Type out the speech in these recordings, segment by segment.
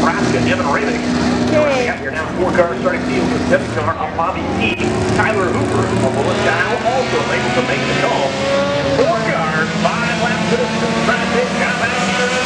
Nebraska, Evan Ramick. Yay. Got your now 4 cars starting field with 7 car of Bobby T. Tyler Hooper of Melissa also able to make the call. 4 cars, 5 laps to the trying to take time out.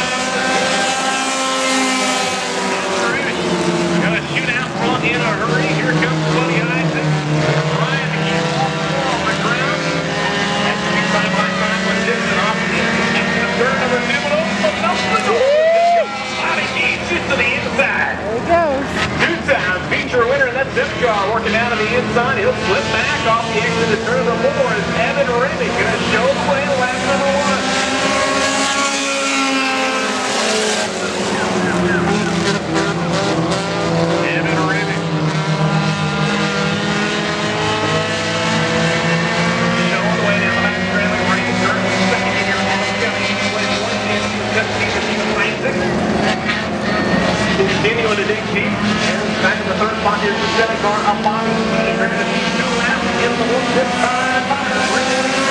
Got a shootout front in a hurry. Here comes Buddy Isaac. Trying to keep on the ground. Has to be side by side with Dixon off the third number 2, but open up the door. Bobby T just to the inside. There he goes. 2-time feature winner in that zip car working out of the inside. He'll slip back off the exit to turn number 4 as Evan Ramick going to show the way to lap number 1. Evan Ramick. Showing the way down the back trailing range. Second in your continuing to dig deep. And back in the third spot, here's the 7 car of Bobby T. They're going to need 2 laps in the 1-5.